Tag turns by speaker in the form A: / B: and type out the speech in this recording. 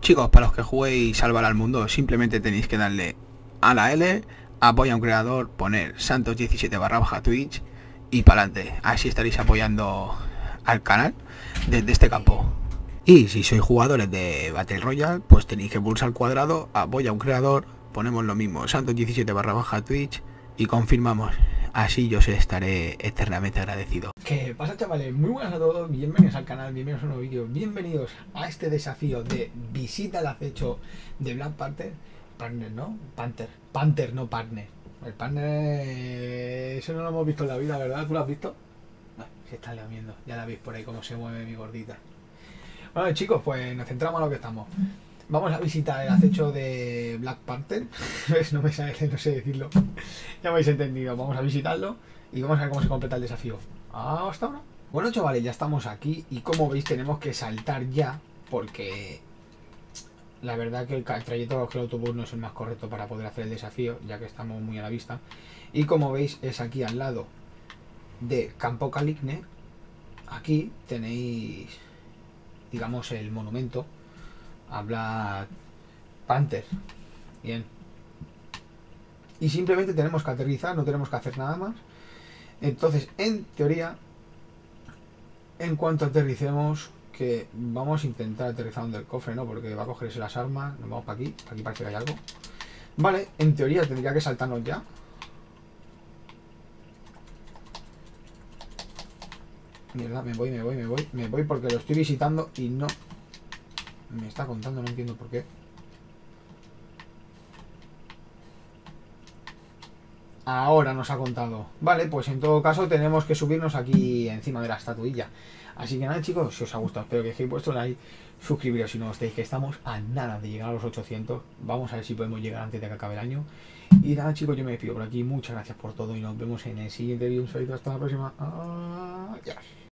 A: Chicos, para los que juguéis Salvar al Mundo, simplemente tenéis que darle a la L, apoya a un creador, poner Santos17 / Twitch y para adelante. Así estaréis apoyando al canal desde este campo. Y si sois jugadores de Battle Royale, pues tenéis que pulsar al cuadrado, apoya a un creador, ponemos lo mismo, Santos17 / Twitch y confirmamos. Así yo os estaré eternamente agradecido.
B: ¿Qué pasa, chavales? Muy buenas a todos, bienvenidos al canal, bienvenidos a un nuevo vídeo, bienvenidos a este desafío de visita al acecho de Black Panther. Partner, ¿no? Panther, no partner. El partner, eso no lo hemos visto en la vida, ¿verdad? ¿Tú lo has visto? No, se está lamiendo, ya la veis por ahí cómo se mueve mi gordita. Bueno, chicos, pues nos centramos en lo que estamos. Vamos a visitar el acecho de Black Panther. No me sale, no sé decirlo. Ya me habéis entendido. Vamos a visitarlo y vamos a ver cómo se completa el desafío. Hasta ahora. Bueno, chavales, ya estamos aquí y como veis tenemos que saltar ya porque la verdad que el trayecto del autobús no es el más correcto para poder hacer el desafío, ya que estamos muy a la vista. Y como veis es aquí al lado de Campo Caligne. Aquí tenéis, digamos, el monumento a Black Panther. Bien. Y simplemente tenemos que aterrizar, no tenemos que hacer nada más. Entonces, en teoría, en cuanto aterricemos, que vamos a intentar aterrizar donde el cofre, ¿no? Porque va a cogerse las armas. Nos vamos para aquí parece que hay algo. Vale, en teoría tendría que saltarnos ya. Mierda, me voy porque lo estoy visitando y no me está contando, no entiendo por qué. Ahora nos ha contado. Vale, pues en todo caso tenemos que subirnos aquí encima de la estatuilla. Así que nada, chicos, si os ha gustado, espero que dejéis vuestro like, suscribiros si no os estáis, que estamos a nada de llegar a los 800. Vamos a ver si podemos llegar antes de que acabe el año. Y nada, chicos, yo me despido por aquí. Muchas gracias por todo y nos vemos en el siguiente vídeo. Un saludo, hasta la próxima. Adiós.